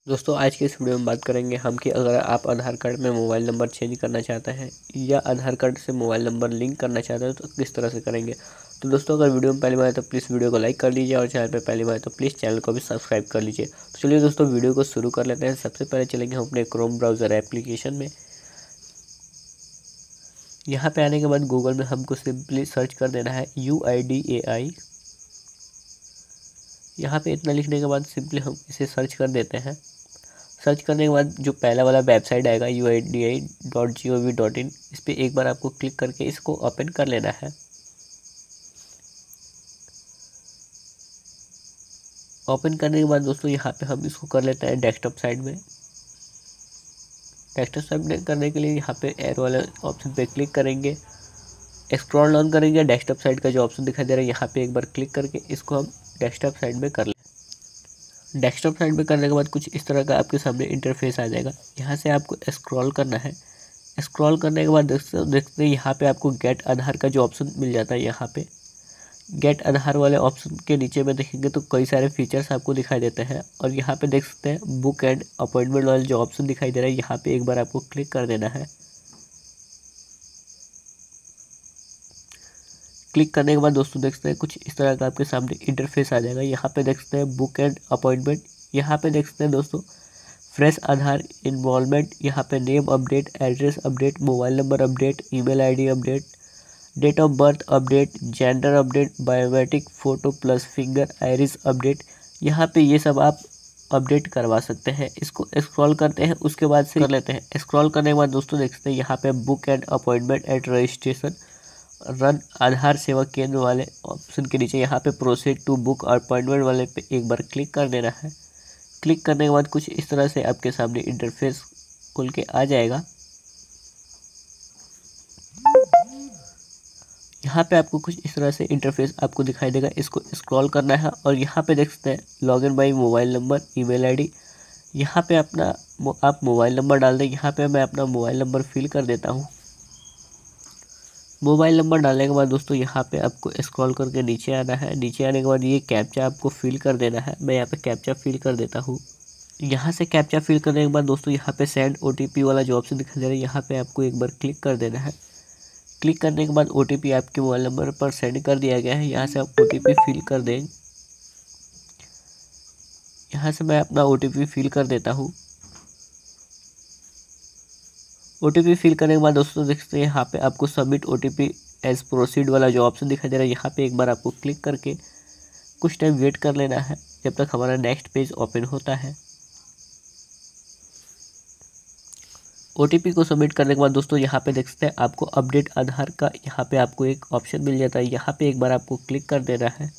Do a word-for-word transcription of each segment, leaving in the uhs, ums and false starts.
दोस्तों आज की इस वीडियो में बात करेंगे हम कि अगर आप आधार कार्ड में मोबाइल नंबर चेंज करना चाहते हैं या आधार कार्ड से मोबाइल नंबर लिंक करना चाहते हैं तो किस तरह से करेंगे। तो दोस्तों अगर वीडियो में पहली बार है तो प्लीज़ वीडियो को लाइक कर लीजिए और चैनल पर पहली बार है तो प्लीज़ चैनल को भी सब्सक्राइब कर लीजिए। तो चलिए दोस्तों वीडियो को शुरू कर लेते हैं। सबसे पहले चलेंगे हम अपने क्रोम ब्राउज़र एप्लीकेशन में। यहाँ पर आने के बाद गूगल में हमको सिंपली सर्च कर देना है यू आई डी ए आई। यहाँ पे इतना लिखने के बाद सिंपली हम इसे सर्च कर देते हैं। सर्च करने के बाद जो पहला वाला वेबसाइट आएगा U I D I dot G O V dot in, इस पर एक बार आपको क्लिक करके इसको ओपन कर लेना है। ओपन करने के बाद दोस्तों यहाँ पे हम इसको कर लेते हैं डेस्कटॉप साइड में। डेस्कटॉप साइड में करने के लिए यहाँ पे एरो वाले ऑप्शन पे क्लिक करेंगे, स्क्रॉल डाउन करेंगे, डेस्कटॉप साइड का जो ऑप्शन दिखाई दे रहा है यहाँ पे एक बार क्लिक करके इसको हम डेस्कटॉप साइड में कर लें। डेस्कटॉप साइड में करने के बाद कुछ इस तरह का आपके सामने इंटरफेस आ जाएगा। यहाँ से आपको स्क्रॉल करना है। स्क्रॉल करने के बाद देखते देखते हैं यहाँ पे आपको गेट आधार का जो ऑप्शन मिल जाता है। यहाँ पे गेट आधार वाले ऑप्शन के नीचे में देखेंगे तो कई सारे फीचर्स आपको दिखाई देते हैं और यहाँ पे देख सकते हैं बुक एंड अपॉइंटमेंट वाले जो ऑप्शन दिखाई दे रहा है यहाँ पे एक बार आपको क्लिक कर देना है। क्लिक करने के बाद दोस्तों देख सकते हैं कुछ इस तरह का आपके सामने इंटरफेस आ जाएगा। यहाँ पे देख सकते हैं बुक एंड अपॉइंटमेंट, यहाँ पे देख सकते हैं दोस्तों फ्रेश आधार इन्वॉल्वमेंट, यहाँ पे name update, address update, mobile number update, email ID update, date of birth update, gender update, biometric photo plus finger iris update. यहाँ पे ये सब आप अपडेट करवा सकते हैं। इसको स्क्रॉल करते हैं, उसके बाद से कर लेते हैं। स्क्रॉल करने के बाद दोस्तों देख सकते हैं यहाँ पे book and appointment at registration run Aadhaar Seva Kendra वाले ऑप्शन के नीचे यहाँ पे प्रोसीड टू बुक अपॉइंटमेंट वाले पे एक बार क्लिक कर देना है। क्लिक करने के बाद कुछ इस तरह से आपके सामने इंटरफेस खुल के आ जाएगा। यहाँ पे आपको कुछ इस तरह से इंटरफेस आपको दिखाई देगा। इसको स्क्रॉल करना है और यहाँ पे देख सकते हैं login by mobile number, email ID. यहाँ पे अपना आप मोबाइल नंबर डाल दें। यहाँ पे मैं अपना मोबाइल नंबर फिल कर देता हूँ। मोबाइल नंबर डालने के बाद दोस्तों यहाँ पे आपको स्क्रॉल करके नीचे आना है। नीचे आने के बाद ये कैप्चा आपको फिल कर देना है। मैं यहाँ पे कैप्चा फिल कर देता हूँ। यहाँ से कैप्चा फिल करने के बाद दोस्तों यहाँ पे सेंड ओटीपी वाला जो ऑप्शन दिखाई दे रहा है यहाँ पे आपको एक बार क्लिक कर देना है। क्लिक करने के बाद ओटीपी आपके मोबाइल नंबर पर सेंड कर दिया गया है। यहाँ से आप ओटीपी फिल कर दें। यहाँ से मैं अपना ओटीपी फिल कर देता हूँ। ओटीपी फिल करने के बाद दोस्तों देखते हैं यहाँ पे आपको सबमिट ओटीपी एज प्रोसीड वाला जो ऑप्शन दिखाई दे रहा है यहाँ पे एक बार आपको क्लिक करके कुछ टाइम वेट कर लेना है जब तक हमारा नेक्स्ट पेज ओपन होता है। ओटीपी को सबमिट करने के बाद दोस्तों यहाँ पे देख सकते हैं आपको अपडेट आधार का यहाँ पे आपको एक ऑप्शन मिल जाता है। यहाँ पे एक बार आपको क्लिक कर देना है।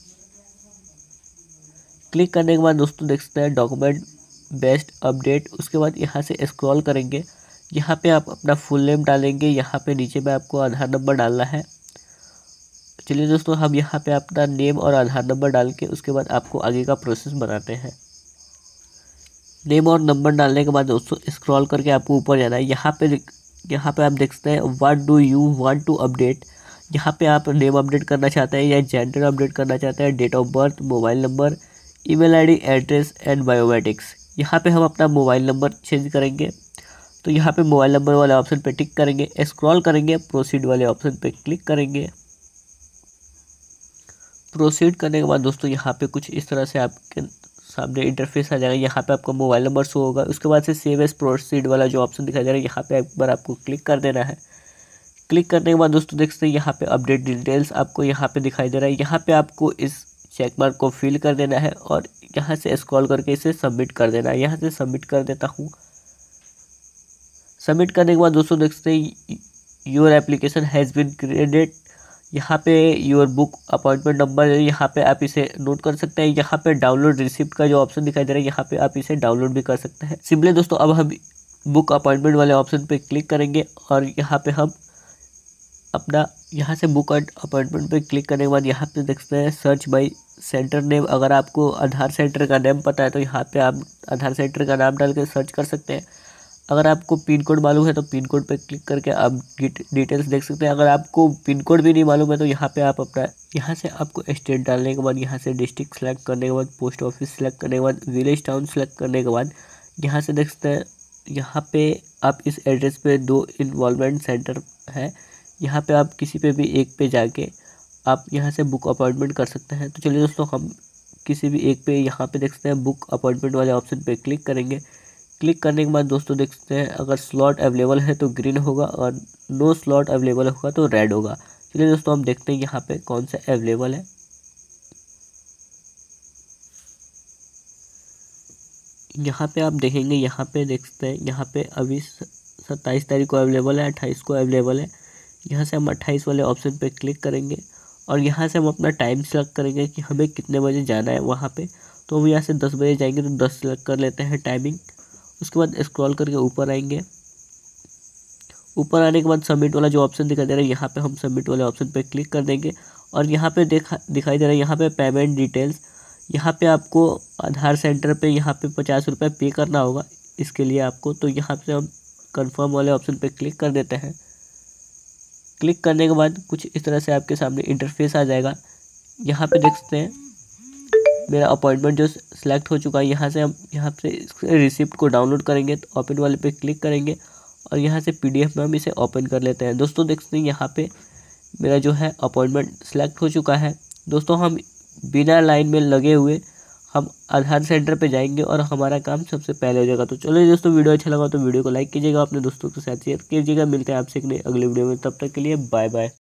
क्लिक करने के बाद दोस्तों देख सकते हैं डॉक्यूमेंट बेस्ड अपडेट। उसके बाद यहाँ से स्क्रॉल करेंगे, यहाँ पे आप अपना फुल नेम डालेंगे। यहाँ पे नीचे में आपको आधार नंबर डालना है। चलिए दोस्तों हम यहाँ पे अपना नेम और आधार नंबर डाल के उसके बाद आपको आगे का प्रोसेस बनाते हैं। नेम और नंबर डालने के बाद दोस्तों स्क्रॉल करके आपको ऊपर जाना है। यहाँ पे यहाँ पे आप देख सकते हैं what do you want to update. यहाँ पे आप नेम अपडेट करना चाहते हैं या जेंडर अपडेट करना चाहते हैं, date of birth, mobile number, email ID, address and biometrics. यहाँ पे हम अपना मोबाइल नंबर चेंज करेंगे तो यहाँ पे मोबाइल नंबर वाले ऑप्शन पे टिक करेंगे, स्क्रॉल करेंगे, प्रोसीड वाले ऑप्शन पे क्लिक करेंगे। प्रोसीड करने के बाद दोस्तों यहाँ पे कुछ इस तरह से आपके सामने इंटरफेस आ जाएगा। यहाँ पे आपका मोबाइल नंबर शो होगा। उसके बाद से सेव एज प्रोसीड वाला जो ऑप्शन दिखाई दे रहा है यहाँ पे एक बार आपको क्लिक कर देना है। क्लिक करने के बाद दोस्तों देख सकते हैं यहाँ पे अपडेट डिटेल्स आपको यहाँ पे दिखाई दे रहा है। यहाँ पे आपको इस चेक मार्क को फिल कर देना है और यहाँ से स्क्रॉल करके इसे सबमिट कर देना है। यहाँ से सबमिट कर देता हूँ। सबमिट करने के बाद दोस्तों देख सकते हैं your application has been created. यहाँ पे योर बुक अपॉइंटमेंट नंबर है, यहाँ पे आप इसे नोट कर सकते हैं। यहाँ पे डाउनलोड रिसिप्ट का जो ऑप्शन दिखाई दे रहा है यहाँ पे आप इसे डाउनलोड भी कर सकते हैं। सिंपली दोस्तों अब हम बुक अपॉइंटमेंट वाले ऑप्शन पे क्लिक करेंगे और यहाँ पे हम अपना यहाँ से बुक अपॉइंटमेंट पे क्लिक करने के बाद यहाँ पे देख सकते हैं सर्च बाई सेंटर नेम। अगर आपको आधार सेंटर का नेम पता है तो यहाँ पे आप आधार सेंटर का नाम डाल के सर्च कर सकते हैं। अगर आपको पिन कोड मालूम है तो पिन कोड पर क्लिक करके आप डिटेल्स देख सकते हैं। अगर आपको पिन कोड भी नहीं मालूम है तो यहाँ पे आप अपना यहाँ से आपको स्टेट डालने के बाद यहाँ से डिस्ट्रिक्ट सेलेक्ट करने के बाद पोस्ट ऑफिस सेलेक्ट करने के बाद विलेज टाउन सेलेक्ट करने के बाद यहाँ से देख सकते हैं यहाँ पे आप इस एड्रेस पे दो इन्वॉल्वमेंट सेंटर है, यहाँ पे आप किसी पे भी एक पे जाके आप यहाँ से बुक अपॉइंटमेंट कर सकते हैं। तो चलिए दोस्तों हम किसी भी एक पे यहाँ पे देख सकते हैं बुक अपॉइंटमेंट वाले ऑप्शन पे क्लिक करेंगे। क्लिक करने के बाद दोस्तों देख सकते हैं अगर स्लॉट अवेलेबल है तो ग्रीन होगा और नो स्लॉट अवेलेबल होगा तो रेड होगा। चलिए दोस्तों हम देखते हैं यहाँ पे कौन सा अवेलेबल है। यहाँ पे आप देखेंगे यहाँ पे देख सकते हैं यहाँ पे अभी सत्ताईस तारीख को अवेलेबल है, अट्ठाईस को अवेलेबल है। यहाँ से हम अट्ठाईस वाले ऑप्शन पे क्लिक करेंगे और यहाँ से हम अपना टाइम सेलेक्ट करेंगे कि हमें कितने बजे जाना है वहाँ पे। तो हम यहाँ से दस बजे जाएंगे तो दस सेलेक्ट कर लेते हैं टाइमिंग। उसके बाद स्क्रॉल करके ऊपर आएंगे। ऊपर आने के बाद सबमिट वाला जो ऑप्शन दिखाई दे रहा है यहाँ पे हम सबमिट वाले ऑप्शन पे क्लिक कर देंगे और यहाँ पे देखा दिखाई दे रहा है यहाँ पे पेमेंट डिटेल्स। यहाँ पे आपको आधार सेंटर पे यहाँ पे पचास रुपये पे करना होगा इसके लिए आपको। तो यहाँ से हम कंफर्म वाले ऑप्शन पे क्लिक कर देते हैं। क्लिक करने के बाद कुछ इस तरह से आपके सामने इंटरफेस आ जाएगा। यहाँ पे देख सकते हैं मेरा अपॉइंटमेंट जो सिलेक्ट हो चुका है। यहाँ से हम यहाँ से रिसिप्ट को डाउनलोड करेंगे तो ओपन वाले पे क्लिक करेंगे और यहाँ से पीडीएफ में हम इसे ओपन कर लेते हैं। दोस्तों देख सकते हैं यहाँ पे मेरा जो है अपॉइंटमेंट सिलेक्ट हो चुका है। दोस्तों हम बिना लाइन में लगे हुए हम आधार सेंटर पे जाएंगे और हमारा काम सबसे पहले हो जाएगा। तो चलो दोस्तों वीडियो अच्छा लगा तो वीडियो को लाइक कीजिएगा, अपने दोस्तों के साथ शेयर कीजिएगा। मिलते हैं आपसे एक नई अगली वीडियो में, तब तक के लिए बाय बाय।